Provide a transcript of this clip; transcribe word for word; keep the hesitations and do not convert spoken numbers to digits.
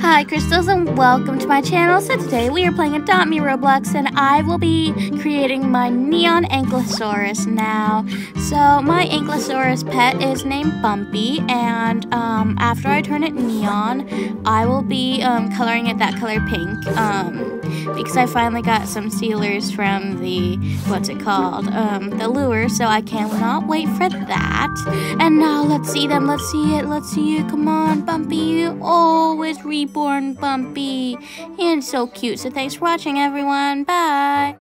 Hi Crystals and welcome to my channel. So today we are playing Adopt Me Roblox and I will be creating my neon ankylosaurus now. So my ankylosaurus pet is named Bumpy, and um, after I turn it neon I will be um, coloring it that color pink um, because I finally got some sealers from the, what's it called, um, the lure, so I cannot wait for that. And now let's see them, let's see it, let's see it, come on Bumpy. Oh, it's reborn Bumpy, and so cute. So thanks for watching everyone, bye.